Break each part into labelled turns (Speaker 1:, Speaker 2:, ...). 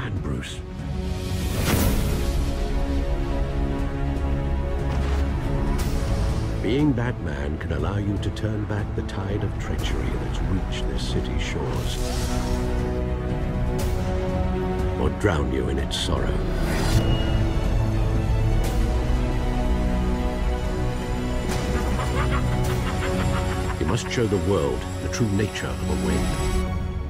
Speaker 1: Batman, Bruce. Being Batman can allow you to turn back the tide of treachery that's reached this city's shores. Or drown you in its sorrow. You must show the world the true nature of a Wayne.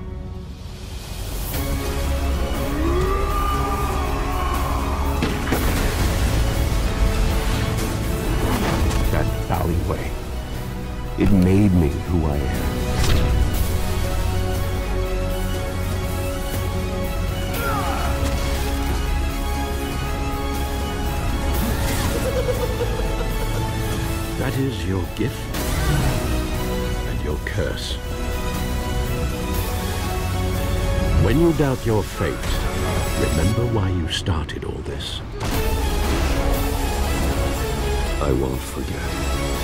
Speaker 2: Alleyway. It made me who I am.
Speaker 1: That is your gift and your curse. When you doubt your fate, remember why you started all this.
Speaker 2: I won't forget.